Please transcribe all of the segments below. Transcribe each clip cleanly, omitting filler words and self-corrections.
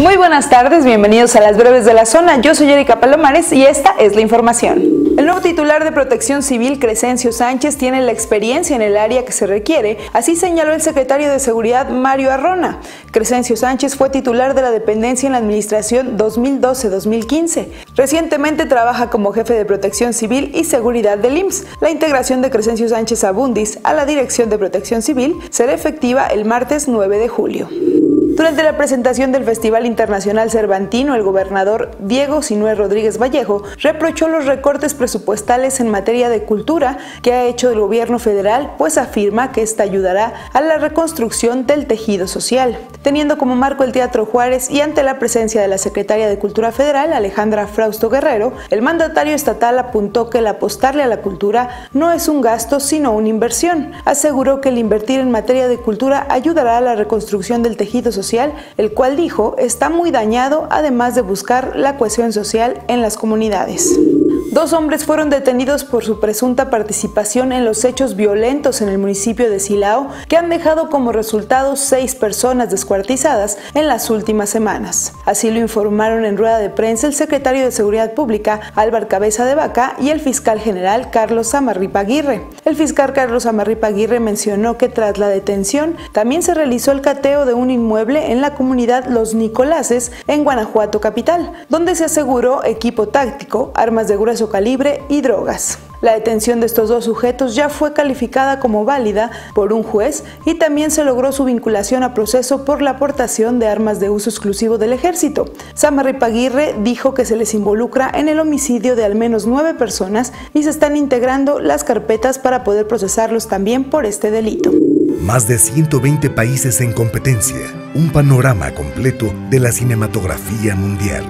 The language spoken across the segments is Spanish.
Muy buenas tardes, bienvenidos a las breves de la zona. Yo soy Erika Palomares y esta es la información. El nuevo titular de Protección Civil, Crescencio Sánchez, tiene la experiencia en el área que se requiere, así señaló el secretario de Seguridad, Mario Arrona. Crescencio Sánchez fue titular de la dependencia en la administración 2012-2015. Recientemente trabaja como jefe de Protección Civil y Seguridad del IMSS. La integración de Crescencio Sánchez Abundis a la Dirección de Protección Civil será efectiva el martes 9 de julio. Durante la presentación del Festival Internacional Cervantino, el gobernador Diego Sinué Rodríguez Vallejo reprochó los recortes presupuestales en materia de cultura que ha hecho el gobierno federal, pues afirma que esta ayudará a la reconstrucción del tejido social. Teniendo como marco el Teatro Juárez y ante la presencia de la secretaria de Cultura Federal, Alejandra Frausto Guerrero, el mandatario estatal apuntó que el apostarle a la cultura no es un gasto, sino una inversión. Aseguró que el invertir en materia de cultura ayudará a la reconstrucción del tejido social, el cual dijo está muy dañado, además de buscar la cohesión social en las comunidades. 2 hombres fueron detenidos por su presunta participación en los hechos violentos en el municipio de Silao, que han dejado como resultado 6 personas descuartizadas en las últimas semanas. Así lo informaron en rueda de prensa el secretario de Seguridad Pública, Álvaro Cabeza de Vaca, y el fiscal general, Carlos Amarripa Aguirre. El fiscal Carlos Amarripa Aguirre mencionó que tras la detención también se realizó el cateo de un inmueble en la comunidad Los Nicolases, en Guanajuato capital, donde se aseguró equipo táctico, armas de grueso calibre y drogas. La detención de estos 2 sujetos ya fue calificada como válida por un juez y también se logró su vinculación a proceso por la aportación de armas de uso exclusivo del ejército. Amarripa Aguirre dijo que se les involucra en el homicidio de al menos 9 personas y se están integrando las carpetas para poder procesarlos también por este delito. Más de 120 países en competencia, un panorama completo de la cinematografía mundial.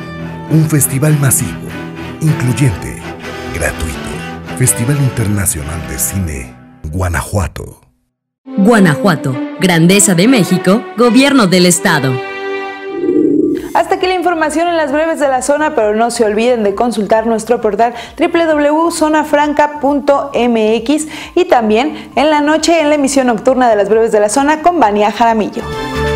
Un festival masivo, incluyente, gratuito. Festival Internacional de Cine, Guanajuato. Guanajuato, Grandeza de México, Gobierno del Estado. Hasta aquí la información en las breves de la zona, pero no se olviden de consultar nuestro portal www.zonafranca.mx y también en la noche en la emisión nocturna de las breves de la zona con Vania Jaramillo.